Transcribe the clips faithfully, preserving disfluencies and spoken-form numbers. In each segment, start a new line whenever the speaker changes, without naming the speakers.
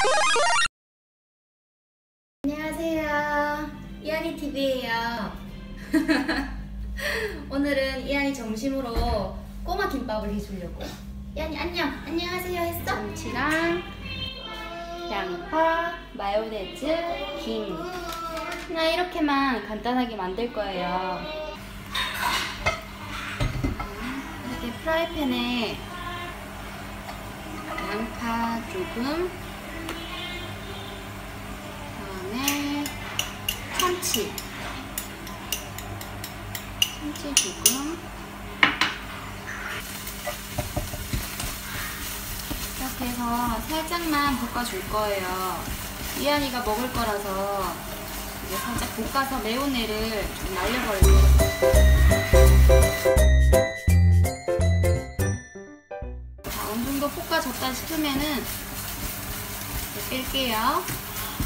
안녕하세요, 이한이티비예요. 오늘은 이한이 점심으로 꼬마 김밥을 해주려고. 이한이 안녕! 안녕하세요 했어? 참치랑 양파, 마요네즈, 김, 그냥 이렇게만 간단하게 만들 거예요. 이렇게 프라이팬에 양파 조금, 그다음에 참치 참치 조금, 이렇게 해서 살짝만 볶아줄 거예요. 이한이가 먹을 거라서 이제 살짝 볶아서 매운 애를 좀 날려버릴게요. 자, 어느 정도 볶아졌다 싶으면은 이제 뺄게요.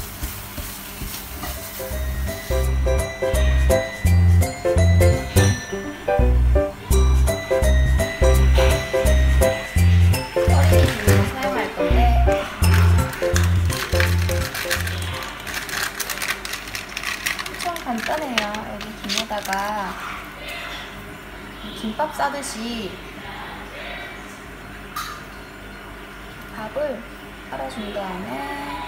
간단해요. 여기 김에다가 김밥 싸듯이 밥을 깔아준 다음에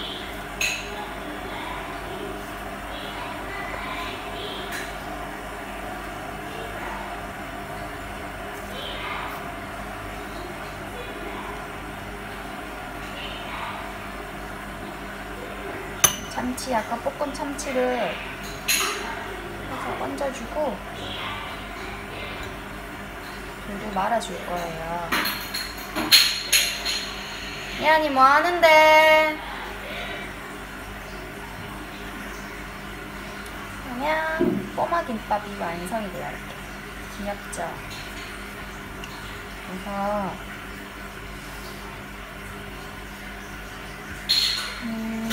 참치, 아까 볶은 참치를 해서 얹어주고 돌돌 말아줄 거예요. 이한이 뭐 하는데? 그러면 꼬마 김밥이 완성이 돼요. 이렇게 귀엽죠? 그래서 음,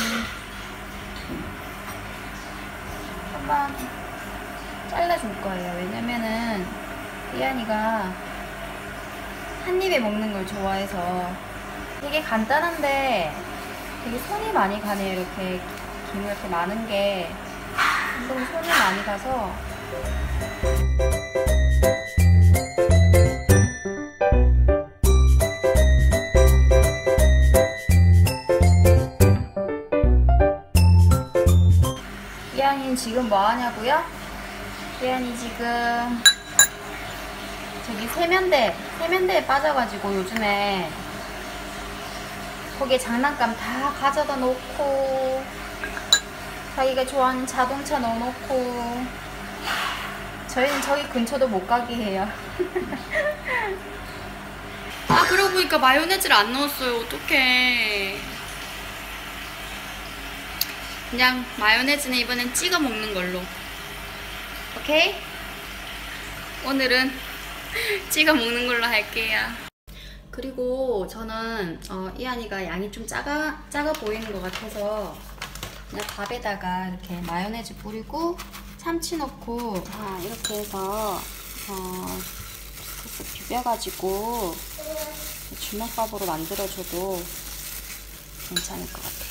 한번 잘라줄 거예요. 왜냐면은 이한이가 한 입에 먹는 걸 좋아해서. 되게 간단한데 되게 손이 많이 가네요. 이렇게 김을 이렇게 많은 게 너무 손이 많이 가서. 이한이는 지금 뭐 하냐고요? 이한이 지금 저기 세면대, 세면대에 빠져가지고 요즘에 거기에 장난감 다 가져다 놓고 자기가 좋아하는 자동차 넣어놓고 저희는 저기 근처도 못 가게 해요. 아, 그러고 보니까 마요네즈를 안 넣었어요. 어떡해. 그냥 마요네즈는 이번엔 찍어 먹는 걸로. 오케이? 오늘은 찍어 먹는 걸로 할게요. 그리고 저는 어, 이한이가 양이 좀 작아, 작아 보이는 것 같아서 그냥 밥에다가 이렇게 마요네즈 뿌리고 참치 넣고 아, 이렇게 해서 어, 비벼가지고 주먹밥으로 만들어줘도 괜찮을 것 같아요.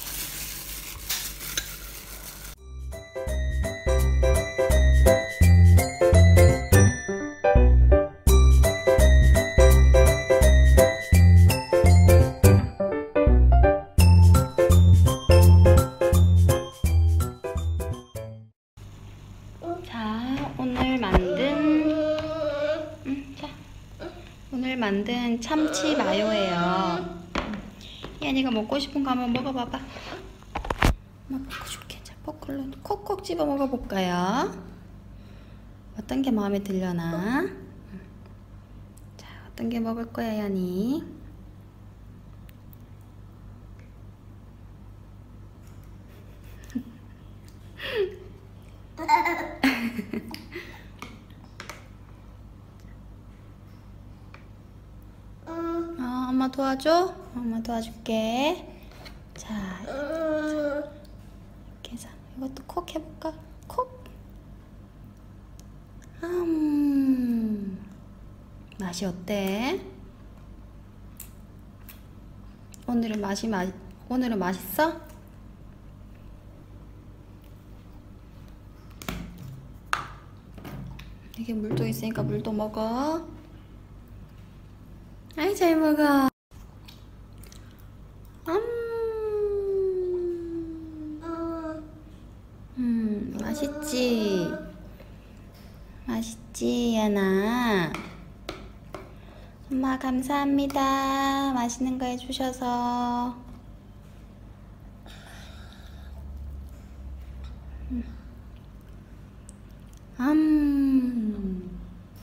오늘 만든 음, 자, 오늘 만든 참치 마요예요. 이한이가 먹고 싶은 거 한번 먹어봐봐. 엄마 먹어줄게. 자, 포클로 콕콕 집어 먹어볼까요? 어떤 게 마음에 들려나? 자, 어떤 게 먹을 거야, 이한이? 어, 엄마 도와줘? 엄마 도와줄게. 자, 이렇게 해서 이것도 콕 해볼까? 콕. 음, 맛이 어때? 오늘은 맛이 마, 오늘은 맛있어? 이게 물도 있으니까 물도 먹어. 아이 잘 먹어. 음, 음 맛있지? 맛있지 야나? 엄마 감사합니다. 맛있는 거 해주셔서. 음.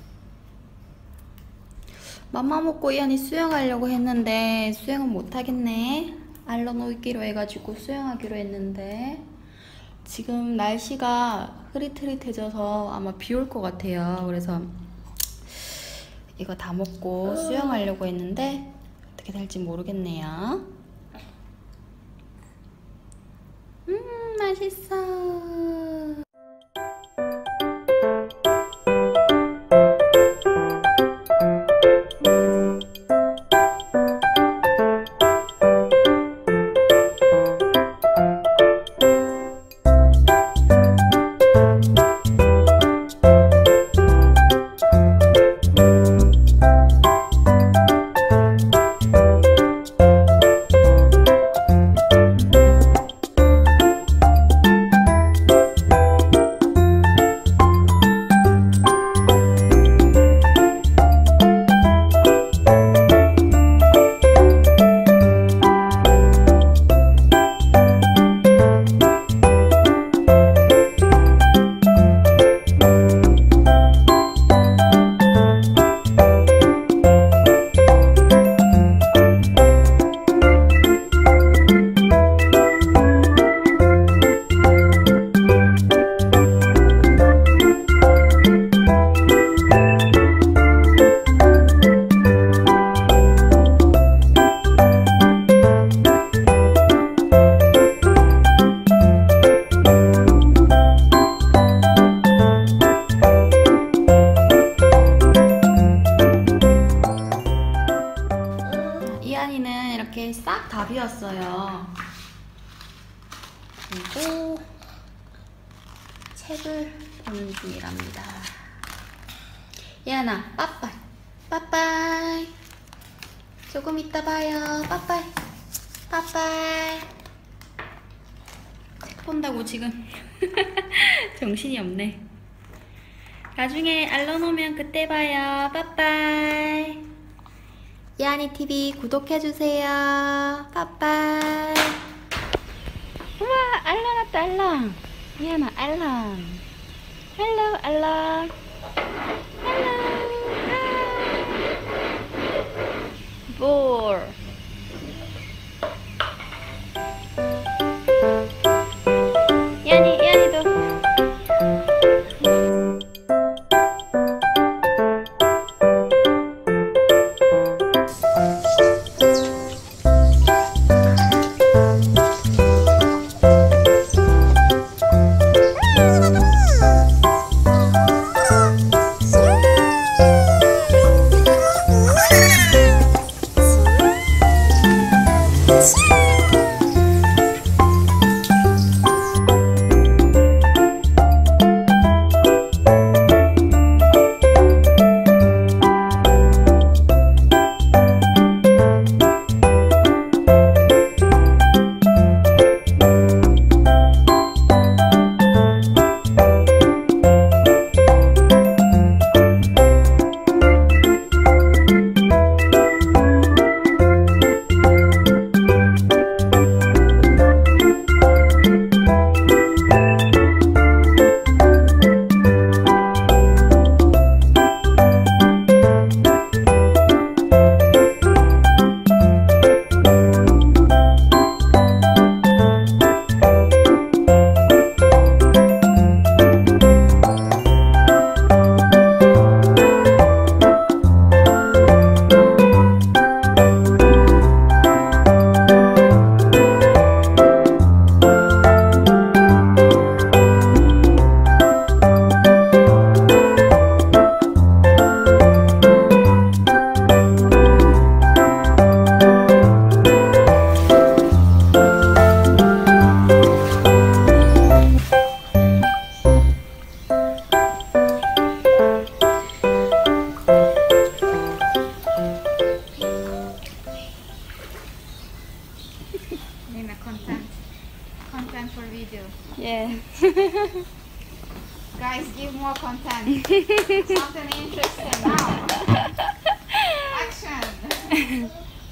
맘마 먹고 이안이 수영하려고 했는데 수영은 못하겠네. 알러 놓기로 해가지고 수영하기로 했는데 지금 날씨가 흐릿흐릿해져서 아마 비 올 것 같아요. 그래서 이거 다 먹고 수영하려고 했는데 어떻게 될지 모르겠네요. 음 맛있어. 이안이는 이렇게 싹 다 비웠어요. 그리고 책을 보는 중이랍니다. 이안아, 빠빠이. 빠빠이. 조금 이따 봐요. 빠빠이. 빠빠이. 책 본다고 지금 정신이 없네. 나중에 알람 오면 그때 봐요. 빠빠이. 이안이 티비 구독해주세요. 빠빠이. 우와, 알람 왔다, 알람. 이안아, 알람. 헬로, 알람. 헬로. 볼. 이안이, 이안이도. Name a content. Content for video.
Yeah.
Guys, give more content. Something interesting now. Action.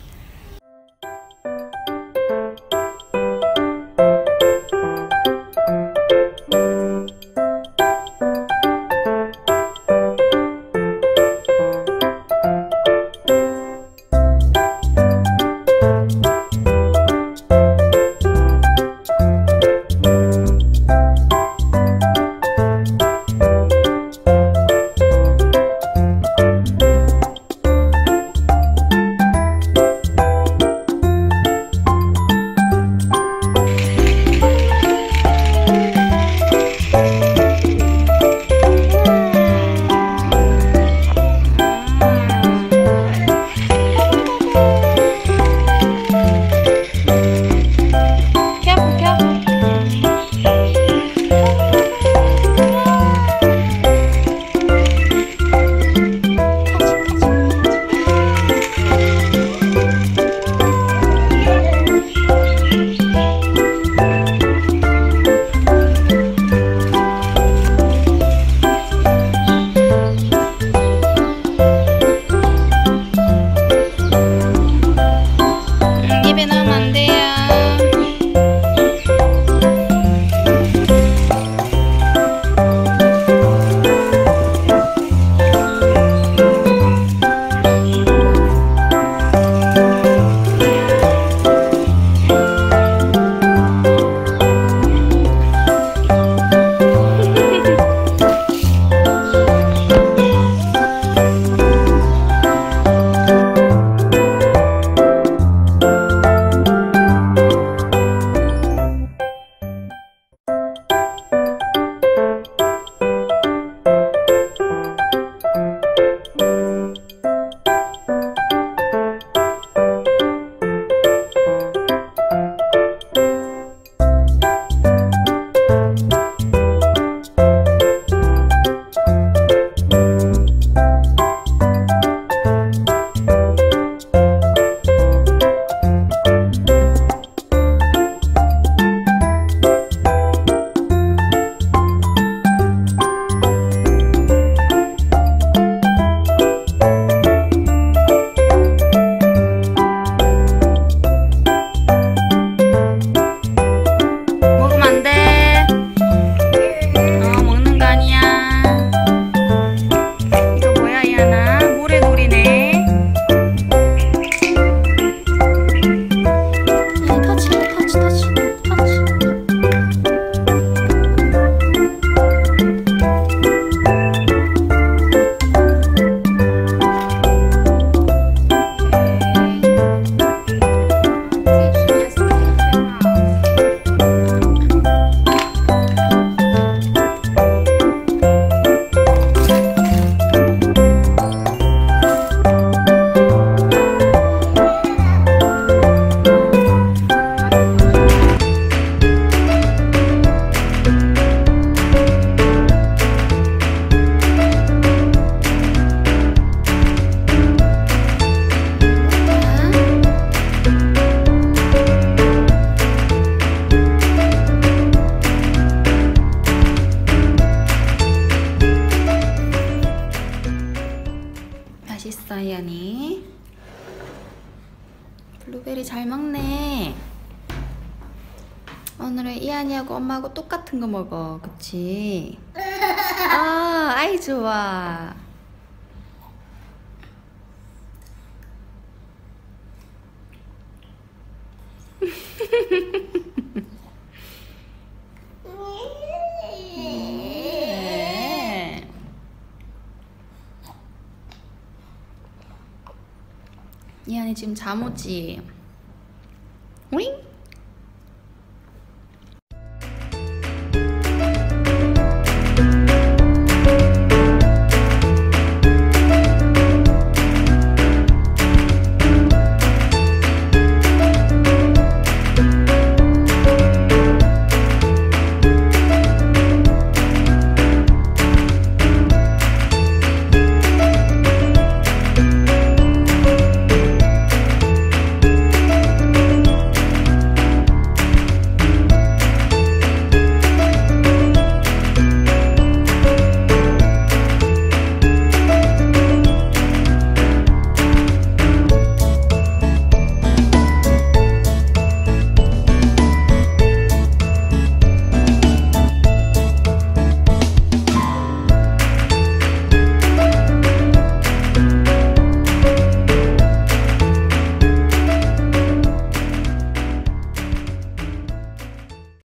맛있어, 이안이. 블루베리 잘 먹네. 오늘은 이안이하고 엄마하고 똑같은 거 먹어. 그치? 아, 아이 좋아. 네. 이안이 지금 잠 오지?